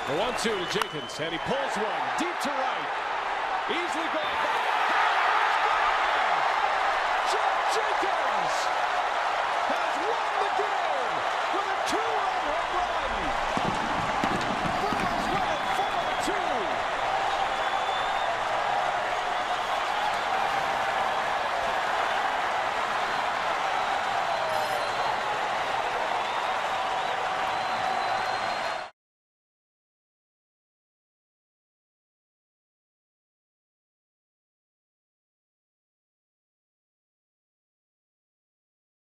The 1-2 to Jenkins, and he pulls one deep to right. Easily going by. Geoff Jenkins!